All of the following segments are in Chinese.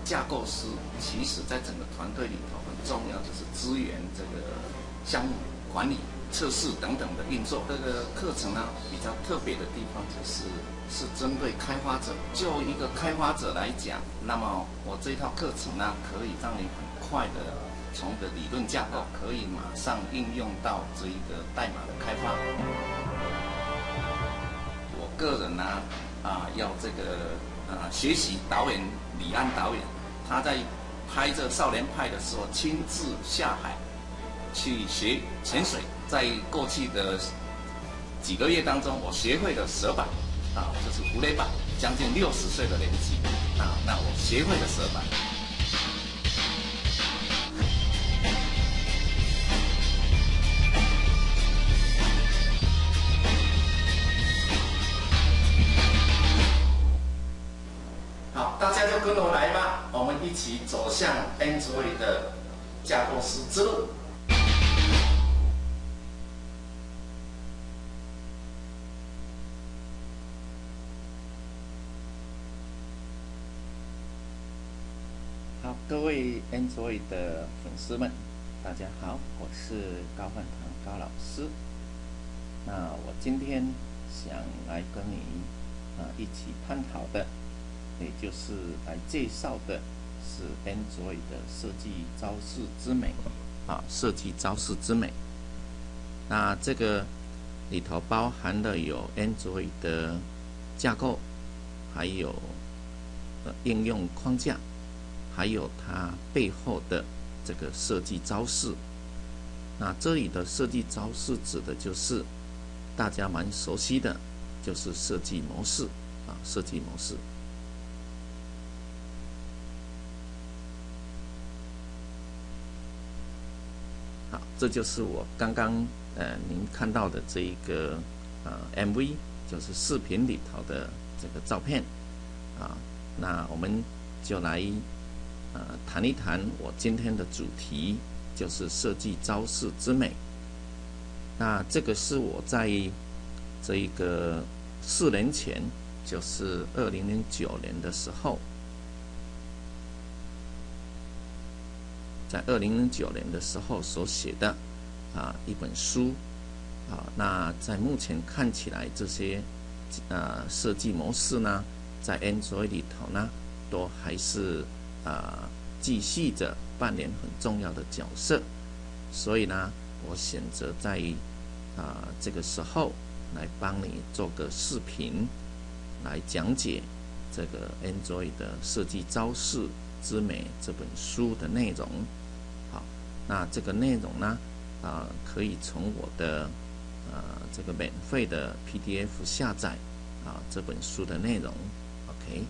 架构师，其实在整个团队里头很重要，就是支援这个项目管理、测试等等的运作。这个课程呢，比较特别的地方是针对开发者。就一个开发者来讲，那么我这套课程呢，可以让你很快的从的理论架构，可以马上应用到这一个代码的开发。我个人呢，要这个学习导演李安导演，他在拍这《少年派》的时候，亲自下海去学潜水。在过去的几个月当中，我学会了蛇板，就是浮雷板，将近60岁的年纪，那我学会了蛇板。好，大家就跟我来吧，我们一起走向 Android 的架构师之路。好，各位 Android 的粉丝们，大家好，我是高焕堂高老师。那我今天想来跟你一起探讨的，也就是来介绍的是 Android 的设计招式之美设计招式之美。那这个里头包含了有 Android 的架构，还有应用框架，还有它背后的这个设计招式。那这里的设计招式指的就是大家蛮熟悉的，就是设计模式设计模式。好，这就是我刚刚您看到的这一个MV， 就是视频里头的这个照片那我们就来谈一谈我今天的主题，就是设计招式之美。那这个是我在这一个4年前，就是2009年的时候，在2009年的时候所写的一本书那在目前看起来，这些设计模式呢，在 Android 里头呢，都还是继续着扮演很重要的角色。所以呢，我选择在这个时候来帮你做个视频，来讲解这个 Android 的设计招式之美这本书的内容。好，那这个内容呢可以从我的这个免费的 PDF 下载这本书的内容。 OK，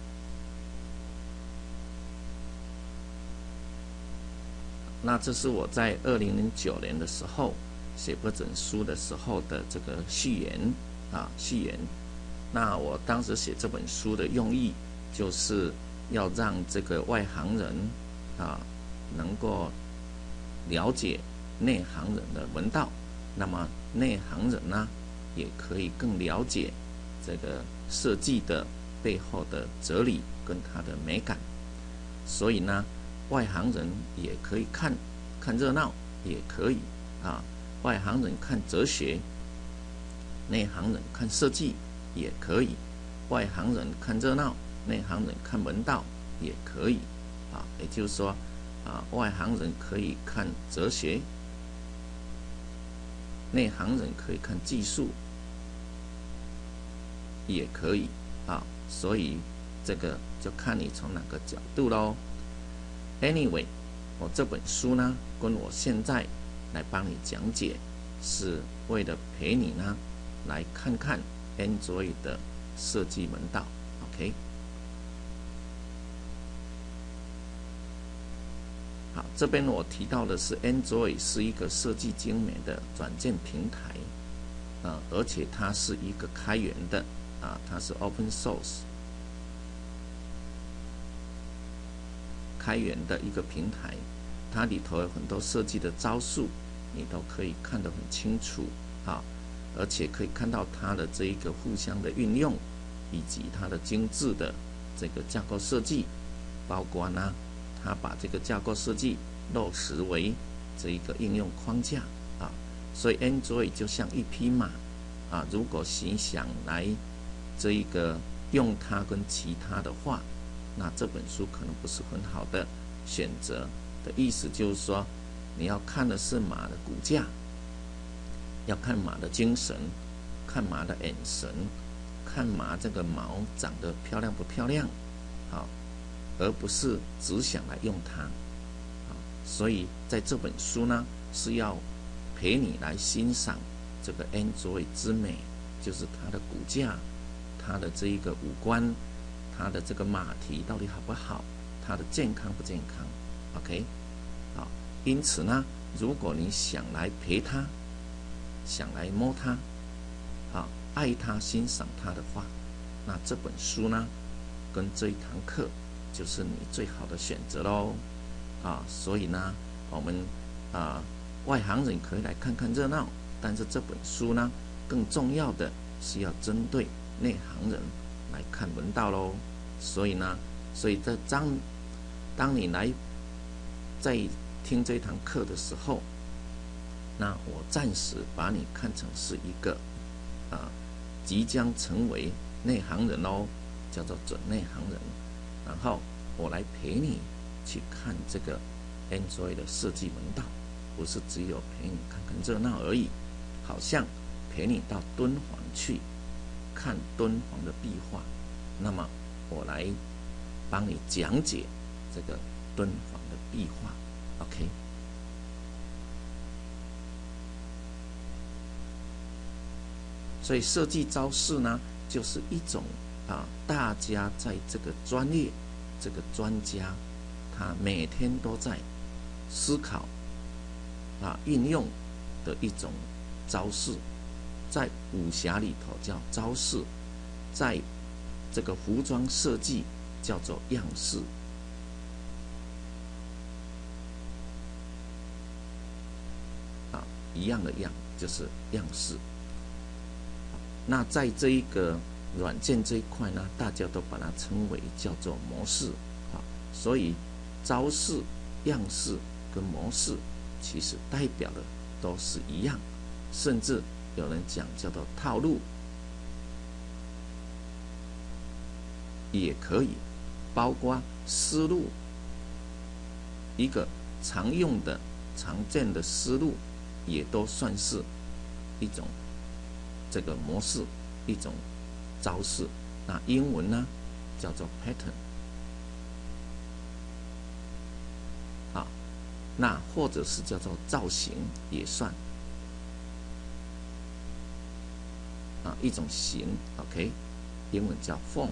那这是我在2009年的时候写这本书的时候的这个序言序言。那我当时写这本书的用意，就是要让这个外行人能够了解内行人的门道，那么内行人呢，也可以更了解这个设计的背后的哲理跟它的美感。所以呢，外行人也可以看热闹，也可以外行人看哲学，内行人看设计也可以；外行人看热闹，内行人看门道也可以也就是说外行人可以看哲学，内行人可以看技术也可以所以这个就看你从哪个角度咯。 Anyway， 我这本书呢，跟我现在来帮你讲解，是为了陪你呢来看看 Android 的设计门道。 OK， 好，这边我提到的是 Android 是一个设计精美的软件平台而且它是一个开源的它是 Open Source 开源的一个平台，它里头有很多设计的招数，你都可以看得很清楚而且可以看到它的这一个互相的运用，以及它的精致的这个架构设计包括呢，它把这个架构设计落实为这一个应用框架啊，所以 Android 就像一匹马啊，如果你想来这一个用它跟其他的话，那这本书可能不是很好的选择。的意思就是说，你要看的是马的骨架，要看马的精神，看马的眼神，看马这个毛长得漂亮不漂亮，好，而不是只想来用它。所以在这本书呢，是要陪你来欣赏这个 Android 之美，就是它的骨架，它的这一个五官，它的这个马蹄到底好不好，它的健康不健康。OK， 好，因此呢，如果你想来陪它，想来摸它，好，爱它、欣赏它的话，那这本书呢，跟这一堂课就是你最好的选择喽。所以呢，我们外行人可以来看看热闹，但是这本书呢，更重要的是要针对内行人来看门道喽。所以呢，当你来在听这堂课的时候，那我暂时把你看成是一个即将成为内行人哦，叫做准内行人。然后我来陪你去看这个 Android 的设计门道，不是只有陪你看看热闹而已，好像陪你到敦煌去看敦煌的壁画，那么我来帮你讲解这个敦煌的壁画。OK， 所以设计招式呢，就是一种大家在这个专业、这个专家，他每天都在思考运用的一种招式，在武侠里头叫招式，在这个服装设计叫做样式。一样的样就是样式。那在这一个软件这一块呢，大家都把它称为叫做模式。所以招式、样式跟模式其实代表的都是一样，甚至有人讲叫做套路，也可以包括思路，一个常用的、常见的思路，也都算是一种这个模式，一种招式。那英文呢叫做 pattern。那或者是叫做造型也算一种型。OK， 英文叫 form。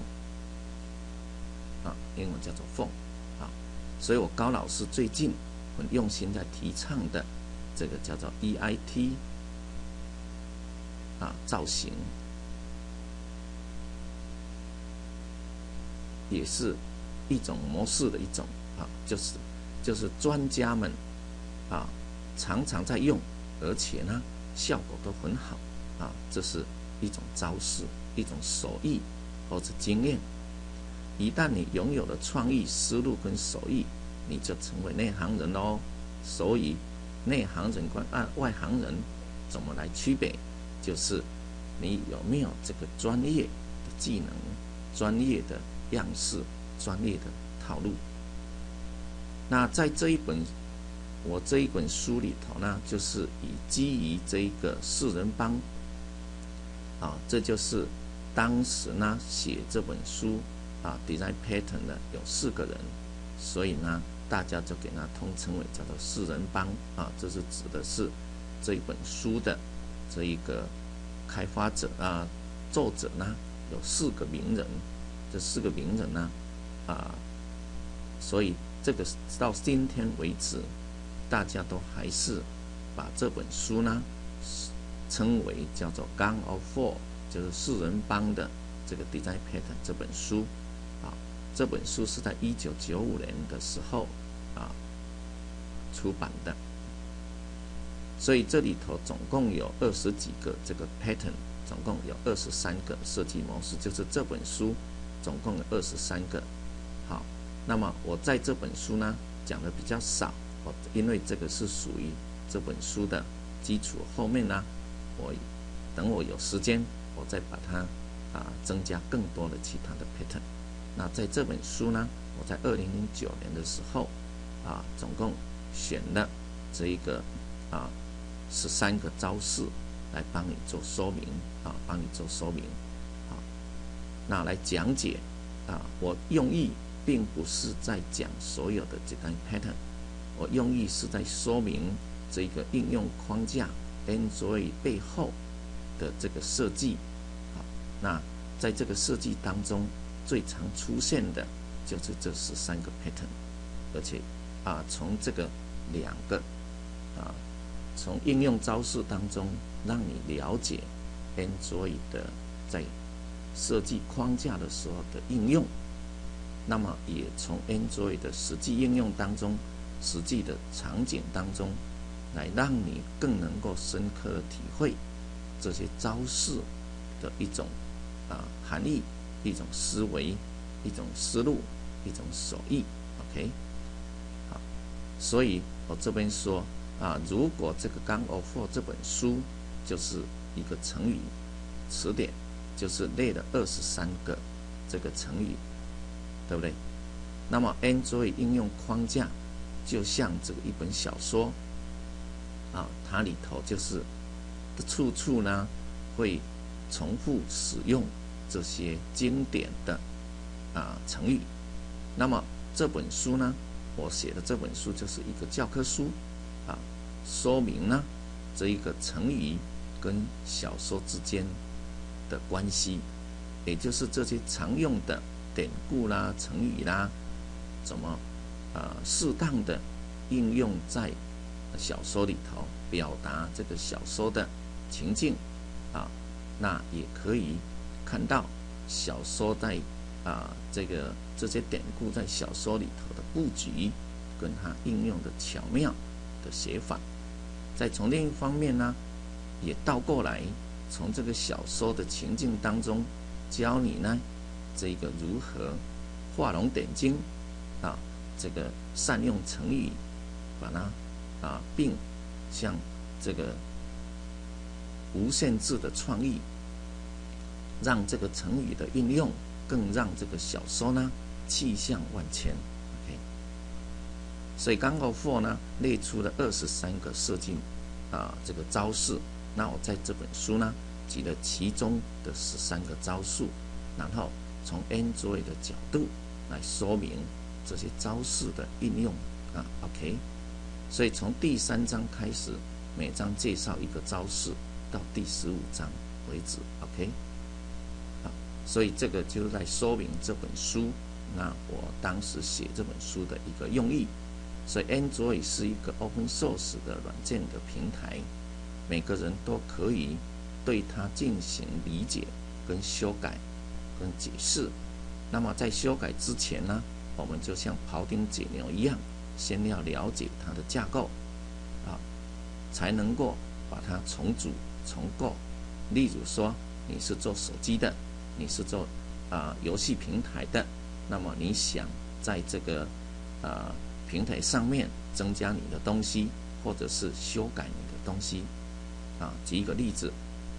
英文叫做 form。所以我高老师最近很用心在提倡的这个叫做 EIT 造型，也是一种模式的一种就是专家们常常在用，而且呢效果都很好这是一种招式，一种手艺或者经验。一旦你拥有了创意、思路跟手艺，你就成为内行人喽。所以内行人跟外行人怎么来区别？就是你有没有这个专业的技能、专业的样式、专业的套路。那在我这一本书里头呢，就是基于这一个四人帮这就是当时呢写这本书Design Pattern 的有4个人，所以呢大家就给它通称为叫做四人帮这是指的是这一本书的这一个开发者作者呢有4个名人，这4个名人呢所以这个到今天为止，大家都还是把这本书呢称为叫做 Gang of Four， 就是四人帮的这个 Design Pattern 这本书这本书是在1995年的时候出版的，所以这里头总共有20几个这个 pattern， 总共有23个设计模式，就是这本书总共有23个。 那么我在这本书呢讲的比较少，因为这个是属于这本书的基础。后面呢，等我有时间，我再把它增加更多的其他的 pattern。那在这本书呢，我在2009年的时候总共选了这一个13个招式来帮你做说明帮你做说明那来讲解我用意并不是在讲所有的这单 pattern， 我用意是在说明这个应用框架 Android 背后的这个设计那在这个设计当中最常出现的就是这13个 pattern， 而且从这个2个从应用招式当中让你了解 Android 的在设计框架的时候的应用，那么也从 Android 的实际应用当中实际的场景当中来让你更能够深刻的体会这些招式的一种含义，一种思维，一种思路，一种手艺 OK 好，所以我这边说如果这个《Gang of Four》这本书就是一个成语词典，就是列了23个这个成语，对不对？那么 Android 应用框架就像这个一本小说它里头就是处处呢会重复使用这些经典的成语。那么这本书呢，我写的这本书就是一个教科书说明呢这一个成语跟小说之间的关系，也就是这些常用的典故啦、成语啦，怎么适当的应用在小说里头，表达这个小说的情境那也可以看到小说在这些典故在小说里头的布局，跟它应用的巧妙的写法。再从另一方面呢，也倒过来从这个小说的情境当中教你呢这个如何画龙点睛这个善用成语，把它并像这个无限制的创意，让这个成语的应用更让这个小说呢气象万千 OK。 所以Gang of Four呢列出了23个设计这个招式，那我在这本书呢举了其中的13个招数，然后从 Android 的角度来说明这些招式的应用OK。 所以从第3章开始，每章介绍一个招式到第15章为止 OK。 好，所以这个就是在说明这本书那我当时写这本书的一个用意。所以 Android 是一个 Open Source 的软件的平台，每个人都可以对它进行理解跟修改跟解释。那么在修改之前呢，我们就像庖丁解牛一样，先要了解它的架构才能够把它重组重构。例如说你是做手机的，你是做游戏平台的，那么你想在这个平台上面增加你的东西，或者是修改你的东西举一个例子，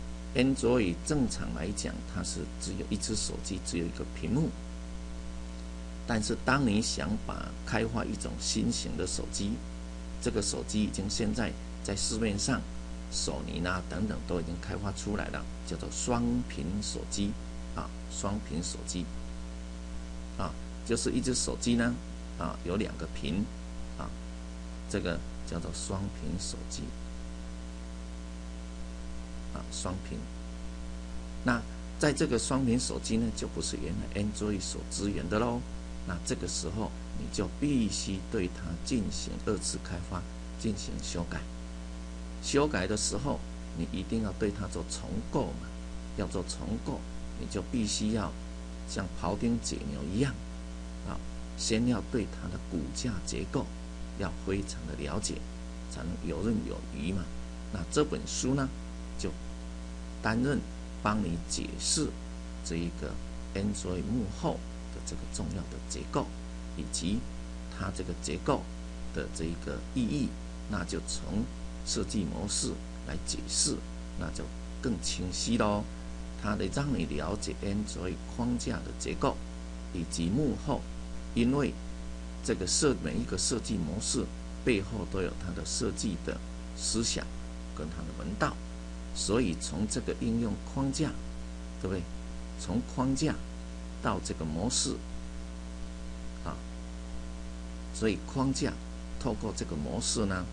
Android 正常来讲它是只有一只手机，只有一个屏幕，但是当你想开发一种新型的手机，这个手机已经现在在市面上索尼等等都已经开发出来了，叫做双屏手机双屏手机就是一只手机呢有2个屏这个叫做双屏手机双屏。那在这个双屏手机呢，就不是原来 Android 所支援的咯。那这个时候你就必须对它进行2次开发，进行修改。修改的时候你一定要对它做重构嘛，要做重构你就必须要像庖丁解牛一样先要对它的骨架结构要非常的了解，才能游刃有余嘛。那这本书呢就担任帮你解释这一个 Android 幕后的这个重要的结构以及它这个结构的这一个意义，那就从设计模式来解释，那就更清晰咯。它得让你了解 Android 框架的结构以及幕后，因为这个每一个设计模式背后都有它的设计的思想跟它的门道，所以从这个应用框架，对不对？从框架到这个模式啊，所以框架透过这个模式呢，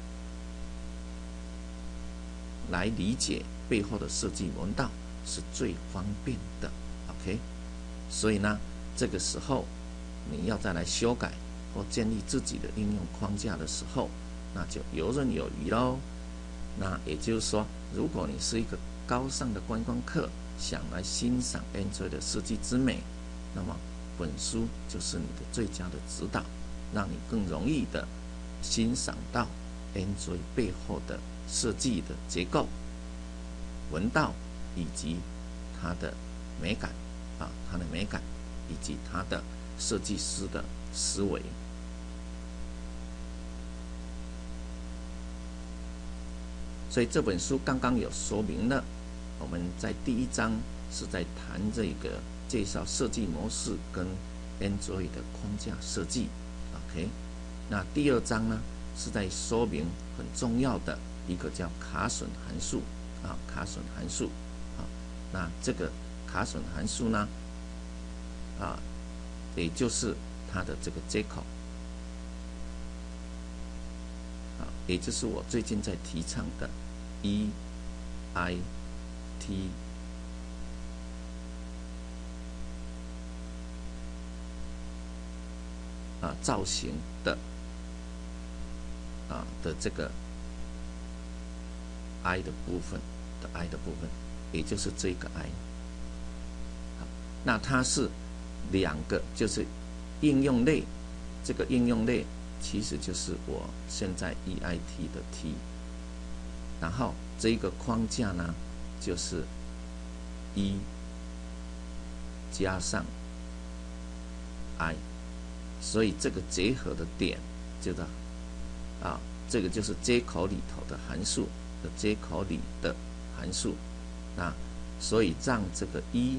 来理解背后的设计门道是最方便的。OK， 所以呢，这个时候你要再来修改或建立自己的应用框架的时候，那就游刃有余咯。那也就是说，如果你是一个高尚的观光客，想来欣赏 Android 的设计之美，那么本书就是你的最佳的指导，让你更容易的欣赏到 Android 背后的设计的结构、文道以及它的美感它的美感以及它的设计师的思维。所以这本书刚刚有说明了，我们在第1章是在谈这个介绍设计模式跟 Android 的框架设计 ，OK。那第2章呢是在说明很重要的一个叫卡榫函数卡榫函数那这个卡榫函数呢也就是它的这个接口也就是我最近在提倡的 EIT 造型的的这个 I 的部分也就是这个 I。那它是2个，就是应用类，这个应用类其实就是我现在 EIT 的 T， 然后这一个框架呢就是 E 加上 I， 所以这个结合的点就是这个就是接口里头的函数的接口里的函数，那所以让这个 E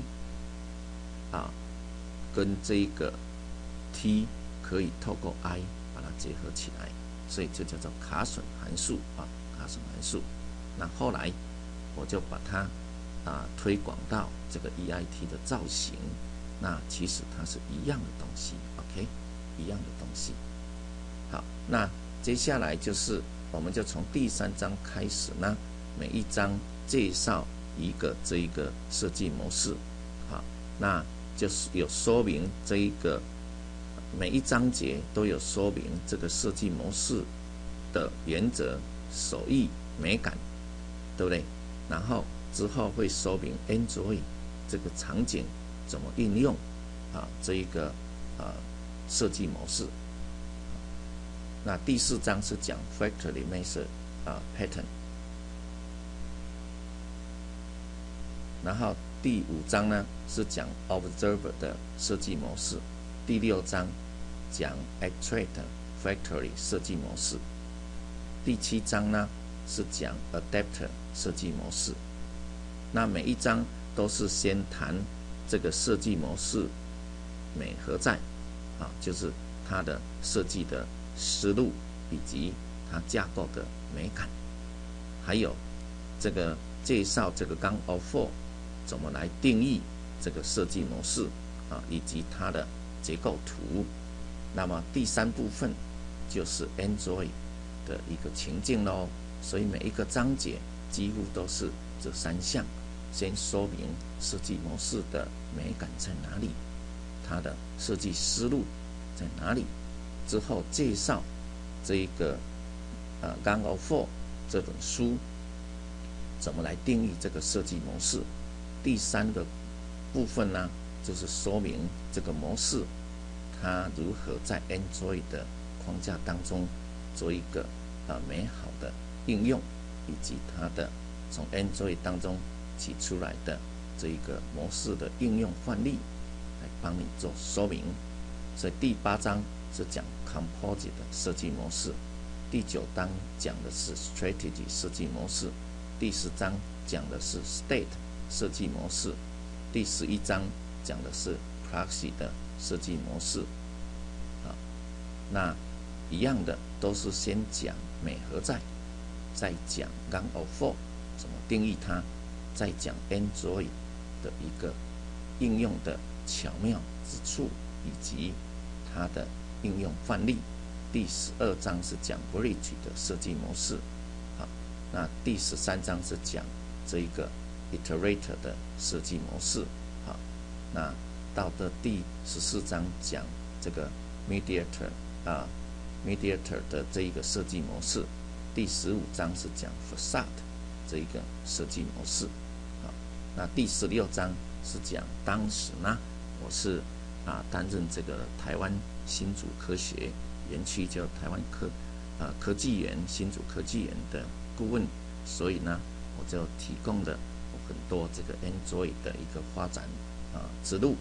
跟这个 T 可以透过 I 把它结合起来，所以就叫做卡榫函数卡榫函数。那后来我就把它推广到这个 EIT 的造型，那其实它是一样的东西 ，OK， 一样的东西。好，那接下来就是我们就从第3章开始呢，每一章介绍这一个设计模式，那就是有说明这一个每一章节都有说明这个设计模式的原则、手艺、美感，对不对？然后之后会说明 Android 这个场景怎么运用这一个设计模式。那第4章是讲 Factory Method Pattern， 然后第5章呢是讲 Observer 的设计模式，第6章讲 Abstract Factory 设计模式，第7章呢是讲 Adapter 设计模式。那每一章都是先谈这个设计模式美何在就是它的设计的思路以及它架构的美感，还有这个介绍这个GAN of 4怎么来定义这个设计模式以及它的结构图。那么第3部分就是 Android 的一个情境咯，所以每一个章节几乎都是这3项，先说明设计模式的美感在哪里，它的设计思路在哪里，之后介绍这一个GAN of 4这本书怎么来定义这个设计模式。第3个部分呢，就是说明这个模式它如何在 Android 的框架当中做一个美好的应用，以及它的从 Android 当中起出来的这一个模式的应用范例来帮你做说明。所以第8章是讲 Composite 设计模式，第9章讲的是 Strategy 设计模式，第10章讲的是 State 设计模式，第11章讲的是 Praxis 的设计模式。那一样的都是先讲美和在，再讲 Gang of Four 怎么定义它，再讲 Android 的一个应用的巧妙之处以及它的应用范例。第12章是讲 Bridge 的设计模式。好，那第13章是讲这一个 Iterator 的设计模式。好，那到的第14章讲这个 Mediator 的这一个设计模式。第15章是讲 Facade 这一个设计模式。好，那第16章是讲当时呢，我是担任这个台湾新竹科学园区，叫台湾科技园新竹科技园的顾问，所以呢，我就提供了很多这个 Android 的一个发展之路。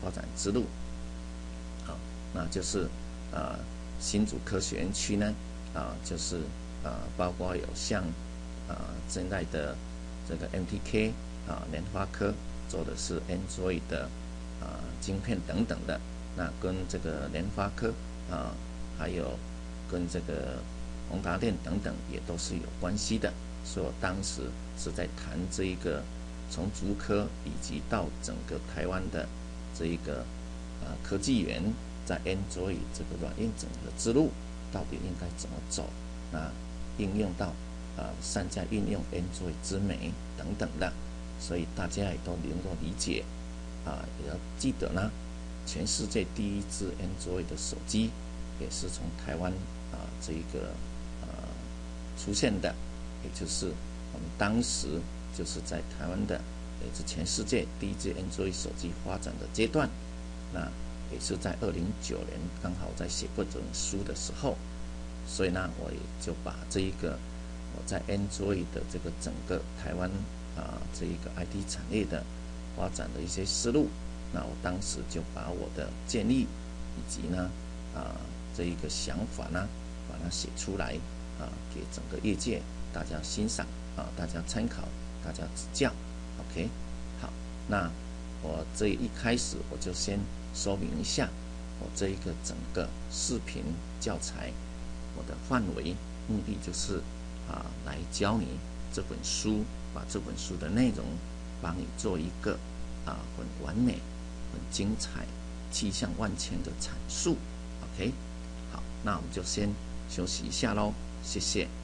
好，那就是新竹科学园区呢，就是包括有像现在的这个 MTK 联发科做的是 Android 的晶片等等的，那跟这个联发科还有跟这个宏达电等等也都是有关系的。所以我当时是在谈这一个从竹科以及到整个台湾的这一个科技园在 Android 这个软硬整合之路到底应该怎么走，那应用到善加运用 Android 之美等等的，所以大家也都能够理解也要记得呢，全世界第一支 Android 的手机也是从台湾这一个出现的，也就是我们当时就是在台湾的，也是全世界第一支 Android 手机发展的阶段。那也是在2009年刚好在写这本书的时候，所以呢，我也就把这一个我在 Android 的这个整个台湾这一个 IT 产业的发展的一些思路，那我当时就把我的建议以及呢这一个想法呢，把它写出来给整个业界大家欣赏大家参考，大家指教。OK， 好，那我这一开始我就先说明一下我这一个整个视频教材我的范围，目的就是来教你这本书，把这本书的内容帮你做一个很完美、很精彩、气象万千的阐述。OK， 好，那我们就先休息一下咯，谢谢。